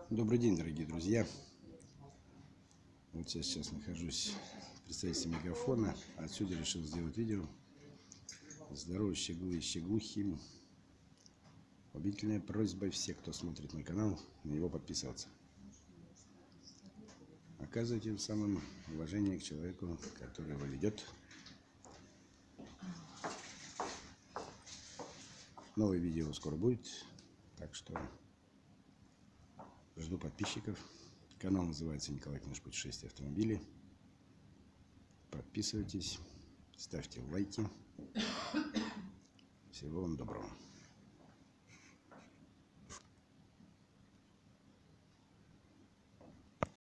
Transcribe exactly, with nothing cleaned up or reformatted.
Добрый день, дорогие друзья. Вот я сейчас нахожусь в представительстве Мегафона. Отсюда решил сделать видео. Здорово, щеглы и щеглухи. Убедительная просьба всех, кто смотрит мой канал, на него подписаться. Оказывайте тем самым уважение к человеку, который его ведет. Новое видео скоро будет, так что жду подписчиков. Канал называется Николай Книж Путешествия автомобилей. Подписывайтесь, ставьте лайки. Всего вам доброго.